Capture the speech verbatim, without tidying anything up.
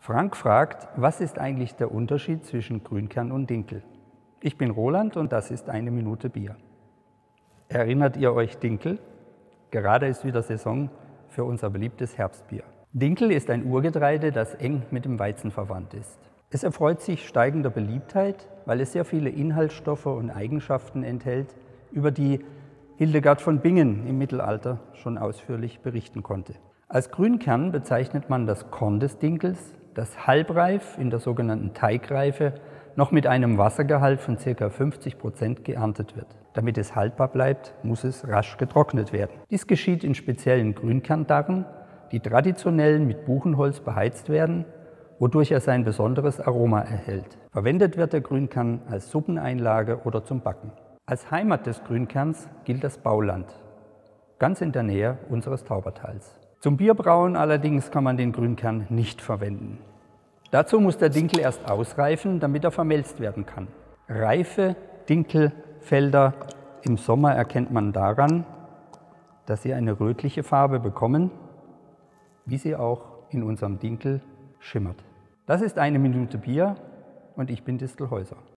Frank fragt, was ist eigentlich der Unterschied zwischen Grünkern und Dinkel? Ich bin Roland und das ist eine Minute Bier. Erinnert ihr euch Dinkel? Gerade ist wieder Saison für unser beliebtes Herbstbier. Dinkel ist ein Urgetreide, das eng mit dem Weizen verwandt ist. Es erfreut sich steigender Beliebtheit, weil es sehr viele Inhaltsstoffe und Eigenschaften enthält, über die Hildegard von Bingen im Mittelalter schon ausführlich berichten konnte. Als Grünkern bezeichnet man das Korn des Dinkels, das halbreif in der sogenannten Teigreife noch mit einem Wassergehalt von ca. fünfzig Prozent geerntet wird. Damit es haltbar bleibt, muss es rasch getrocknet werden. Dies geschieht in speziellen Grünkerndarren, die traditionell mit Buchenholz beheizt werden, wodurch er sein besonderes Aroma erhält. Verwendet wird der Grünkern als Suppeneinlage oder zum Backen. Als Heimat des Grünkerns gilt das Bauland, ganz in der Nähe unseres Taubertals. Zum Bierbrauen allerdings kann man den Grünkern nicht verwenden. Dazu muss der Dinkel erst ausreifen, damit er vermelzt werden kann. Reife Dinkelfelder im Sommer erkennt man daran, dass sie eine rötliche Farbe bekommen, wie sie auch in unserem Dinkel schimmert. Das ist eine Minute Bier und ich bin Distelhäuser.